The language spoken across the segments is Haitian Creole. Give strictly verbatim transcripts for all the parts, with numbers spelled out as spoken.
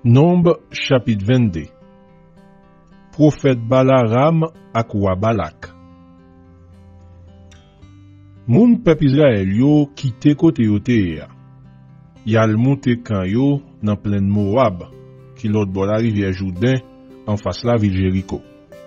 Nombre chapitre vingt-deux. Prophète Balaram ak roi Balak. Moun peuple Israël yo quitté côté yo te ya. Yal monte kan yo dans plaine Moab, qui l'autre bord la rivière Jourdain en face la ville Jéricho.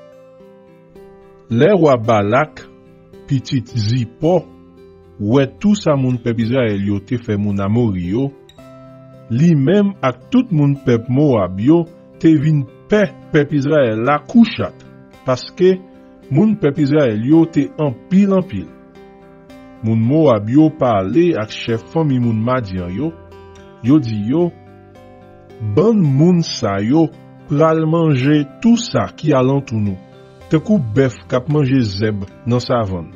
Le roi Balak, petit Zippo, ouais tout ça moun peuple Israël yo te fait moun Amori yo, li même ak tout moun peuple Moab yo te vin paix peuple Israël la couchat parce que moun peuple Israël yo te en pile en pile. Moun Moab yo parle ak chef famille moun Madian yo, yo di yo ban moun sa yo pral manger tout ça qui alentou nous. Te kou bœuf k'ap manger zeb dans savane.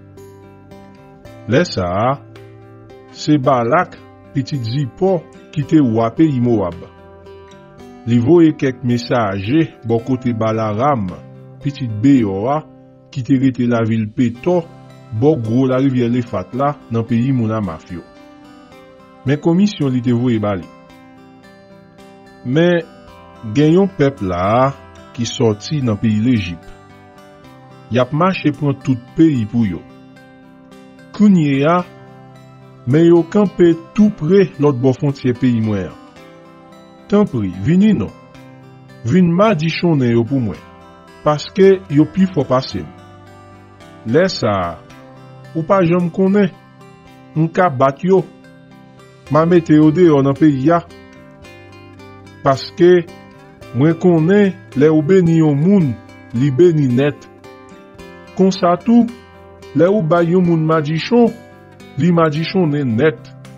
Le sa, c'est Balak petit Zippo qui te roi pays Moab. Li voye quelques messagers bon côté Balaram, petit Beora, qui te rete la ville Pétor, bon gros la rivière Lefat là, dans pays Mouna Mafio. Mais commission li te voye bali. Mais, genyon peuple là, qui sorti dans pays l'Égypte. Yap marché prend tout pays pour yo. Kounye ya, mais yo campé tout près l'autre bord frontière pays moi. Tant pris, vini non. Vin ma di chone yo pour moi. Parce que yo pi faut passer. Laisse ça. Ou pas jam connaît. On ka bat yo. Ma mette yo dehors dans pays ya. Parce que moi connais les ou béni yon moun, li béni net. Kon sa tout, les ou ba yon moun madichon, li madichon net.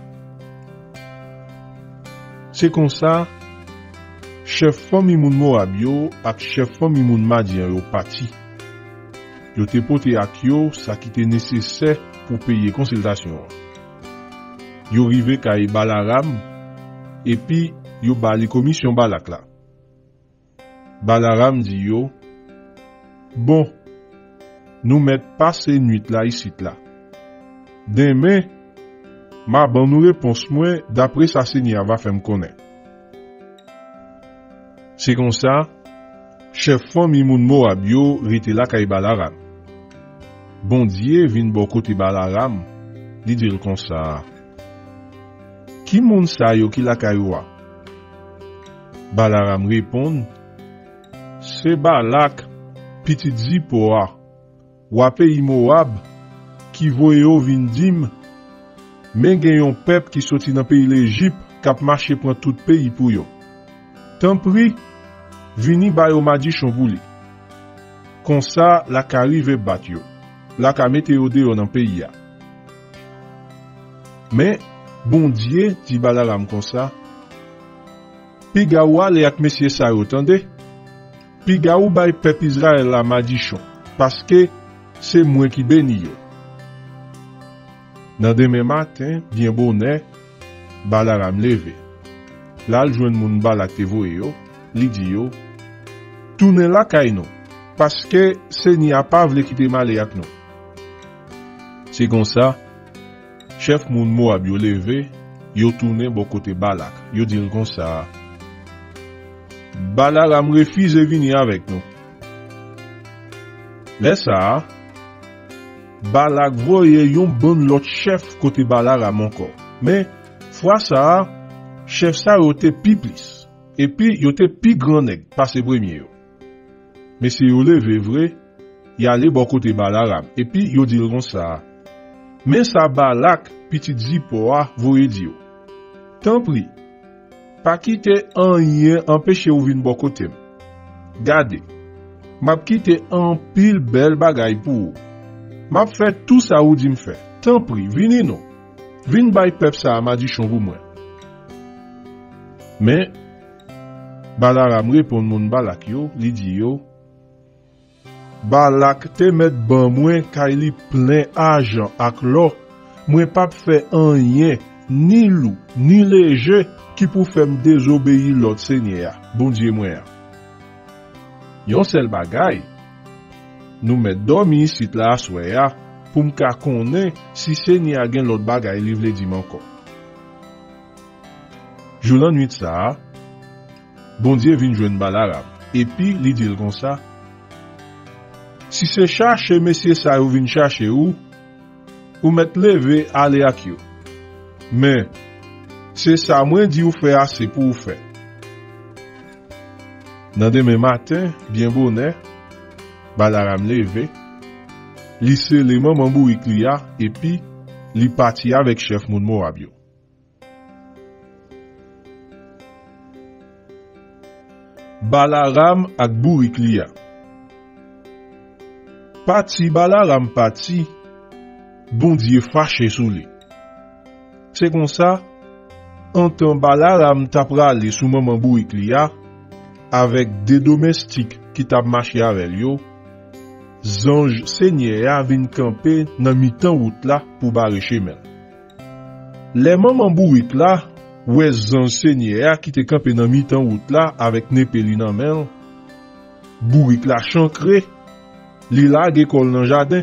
C'est comme ça, chef famille moun Moab yo ak chef famille moun Madian yo parti. Yo te pote ak yo sa qui te nécessaire pour payer consultation. Yo rive kay Balaram et puis yo bali commission Balak la. Balaram dit yo, bon, nous met passer nuit là ici là. Demain, ma ban nous réponse moi d'après sa Seigneur va faire me connaître. C'est comme ça, chef famille moun Moab yo rete la kay Balaram. Bon Dieu vin bon côté Balaram, li dit comme ça. Qui moun sa yo ki la kay roi? Balaram répond, c'est Balak, petit Zippo, roi pays Moab, qui voye yo vin dim, men gen yon peuple qui sorti dans pays l'Égypte, k'ap marché prend tout pays pour yo. Tant pris, vini ba yo madichon pou li. Kon sa, la ka rive bat yo, la ka mette yo dehors dans pays ya. Mais, bon Dieu, dit Balaram kon sa, pi ga ou ale ak mesye sa yo, tande? Pi ga ou bay peuple Israël la madichon, parce que c'est moi qui béni yo. Nan demain matin, bien bonnet, Balaram leve. Là, l'jouen moun Balak te voye yo, li di yo, tourne la kay nou, parce que c'est ni a pas vle kite male ak nou. C'est comme ça, chef moun Moab yo leve, yo tourne bon côté Balak, yo dit comme ça. Balaram refuse venir avec nous. Laisse ça. Balak voye yon bon l'autre chef côté Balaram encore. Mais, fois ça, chef ça yote pi plis. Et puis, yote pi grand nèg, pas se premier yo. Mais si yo leve vrai, y ale bon côté Balaram. Et puis, yo dit comme ça. Mais ça Balak, petit Zippo, voye di yo. Tant pris. Pas quitter un rien empêcher ou vin bon côté. Gade. M'a quitté un pile belle bagay pour. M'a fait tout ça ou di me fait. Tant pris, vini non. Vin bay pep ça m'a dit chon pour moi. Mais Balaram répond moun Balak yo, li di yo. Balak te met ban moi kay li plein argent ak l'or. Moi pas fait un rien ni loup ni léger qui pour faire me désobéir l'autre Seigneur, bon Dieu moi. Yon seul bagay, nous met dormi ici là soya pour m'ka connaît si Seigneur gen l'autre bagay li vle di m'encore. Jou lan nuit ça, bon Dieu vient joindre Balaram. Et puis, il dit comme ça, si c'est chercher monsieur ça ou vient chercher ou, ou mettre lever aller à qui. Mais, c'est ça, moi, dit ou faire assez pour vous faire. Dans demain matin, bien bonnet, Balaram levé, lisse les mamans bourrique liya, et puis, li parti avec chef moun Moab yo. Balaram ak bourrique liya. Parti Balaram parti, bon Dieu fâché sous lui. C'est comme ça, en temps Balaram tap rale sous maman bourrique liya, avec des domestiques qui tap marché avec yo, zange Seigneur vin camper dans mi-temps route là pour barrer chemin. Les maman bourrique là, ouais zange Seigneur qui te camper dans mi-temps route là avec népeli nan men, bourrique là chancré, li lage kol nan jardin.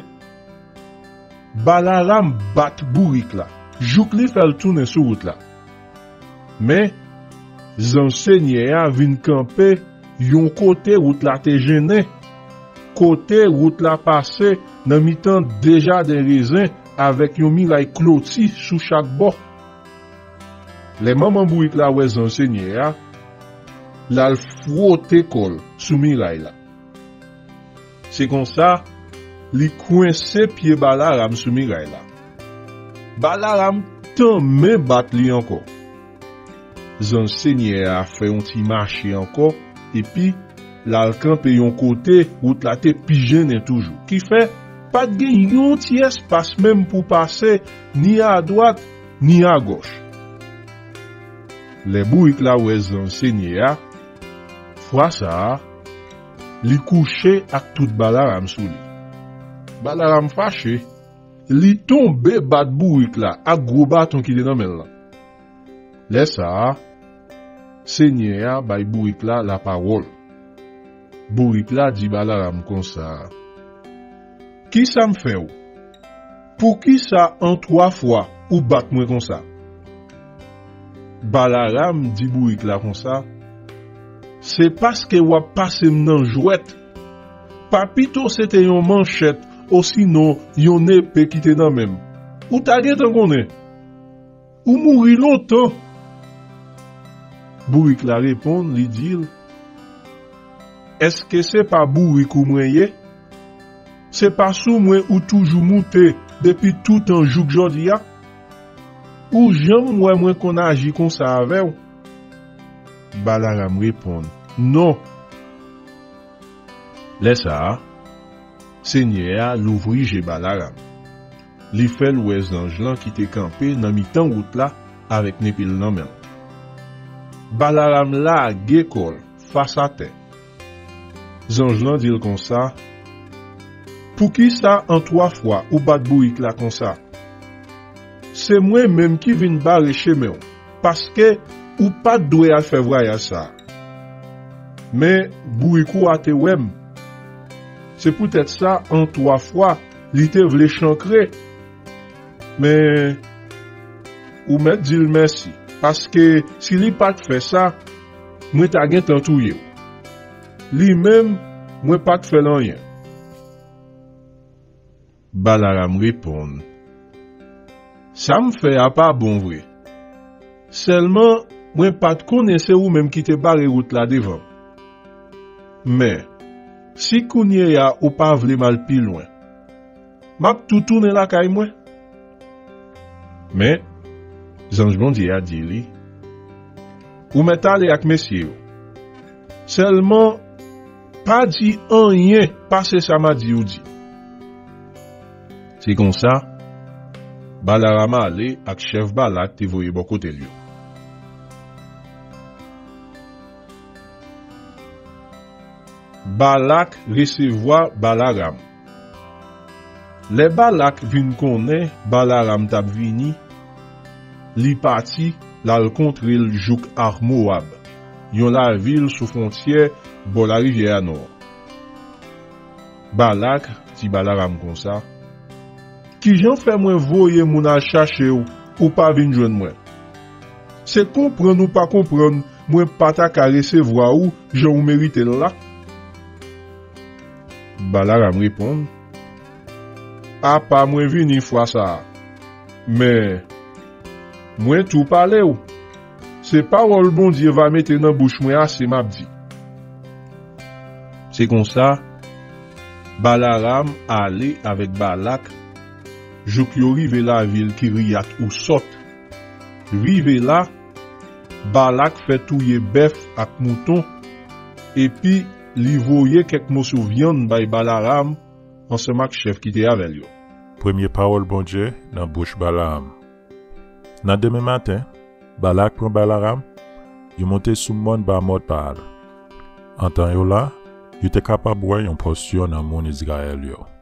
Balaram bat bourrique là, jouk li fel tourner sur route là. Mais zange Seigneur vin camper yon côté route là te gêné. Côté route la passé dans mi-temps déjà des raisins avec yon miray clôti sous chaque bord. Les mamans bourrique la wè enseigneur la frotte kol sous miray là. C'est comme ça li coincé pied Balaram sous miray là. Balaram tant men bat li encore. Enseigneur a fait un petit marché encore et puis l'alcan pe yon côté route la te pigene toujours qui fait pas de gen yon ti espace même pour passer ni à droite ni à gauche. Les bourrique la wè enseigneur fois ça li couché ak tout Balaram sou li. Balaram fâché, li tombe bat bourrique la ak gros bâton qui dans men là. Laisse ça Seigneur bay bourrique la la parole. Bourrique la dit Balaram comme ça. Qui ça me fait ou? Pour qui ça en trois fois ou bat moi comme ça? Balaram dit bourrique la comme ça. C'est parce que ou passé nan jouette. Papito c'était yon manchette ou sinon yon épée qui te dans même. Ou ta gen tan konnen? Ou mouri longtemps? Bourrique la répond, li dit, est-ce que c'est pas bourrique ou mwenye? C'est pas sous mwen ou toujours monté depuis tout un jour jodi ya? Ou j'aime moi mwen qu'on agit comme ça avec ou? Balaram répond, non. Laisse ça, Seigneur l'ouvri j'ai Balaram. Li fait l'ouest ange lan qui te campé dans mi-temps route là avec népil nan men. Balaram la gekol face à terre. Zange lan dit comme ça. Pour qui ça en trois fois ou bat bourrique là comme ça? C'est moi même qui vinn barrer chemin parce que ou pas doué à faire voyage ça. Mais bourrique ou a te wem. C'est peut-être ça en trois fois li te vle chancrer. Mais ou met dit merci parce que si li pas fait ça, moi ta gen tan touye. Li même moi pas fait rien. Balaram répond, ça me fait à pas bon vrai. Seulement moi pas connaisse ou même qui te barre route là devant. Mais si kounye ya ou pas vle mal pi loin, m'a tout tourner la kay moi. Mais Zange bon Dieu a dit li, ou met aller avec monsieur. Seulement pas dit rien parce que ça m'a dit ou dit. C'est comme ça, Balaram allé avec chef Balak te voye bon côté lui. Balak recevoir Balaram. Les Balak vin connaît Balaram tap vini, li parti la contre le jouk ar Moab. Yon la ville sous frontière bon la rivière nord. Balak dit Balaram comme ça. Qui j'en fait moi voyer moun a chercher ou, ou pas vin joindre moi. C'est comprendre ou pas comprendre, moi pas ta ka recevoir ou j'en mérite là. Balaram répond, ah pas moi vini fois ça, mais moi tout parler ou, c'est parole bon Dieu va mettre dans bouche moi assez m'a dit. C'est comme ça, Balaram allait avec Balak, jou ki yo rive la ville Kiriat ou Sot. Rive là, Balak fait touyer bœuf ak mouton, et puis li voye quelques morceaux viande bay Balaram, ensemble avec chef qui était avec yo. Premier parole bon Dieu dans bouche Balaam. Dans demain matin, Balak prend Balaram, il monte sous mon ba mot par. En temps yo là, il était capable de voir une posture dans mon Israël yo.